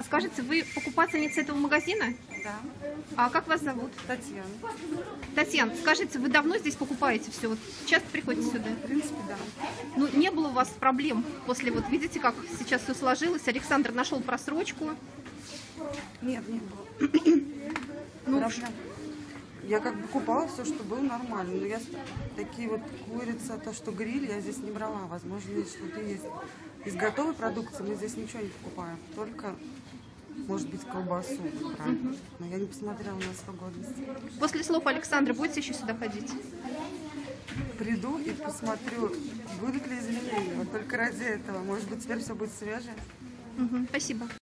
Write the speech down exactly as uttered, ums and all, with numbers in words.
скажите, вы покупательница этого магазина? Да. А как вас зовут? Татьяна. Татьяна, скажите, вы давно здесь покупаете все? Вот часто приходите Ну, сюда? в принципе, да. Ну, не было у вас проблем после, вот видите, как сейчас все сложилось? Александр нашел просрочку. Нет, не было. Ну, Проблем. Я как бы покупала все, что было нормально. Но я такие вот курица, то, что гриль, я здесь не брала. Возможно, здесь что-то есть. Из готовой продукции мы здесь ничего не покупаем. Только, может быть, колбасу. Правильно. Но я не посмотрела на срок годности. после слов Александра будете еще сюда ходить? Приду и посмотрю, будут ли изменения. Вот только ради этого. Может быть, теперь все будет свежее. Угу, спасибо.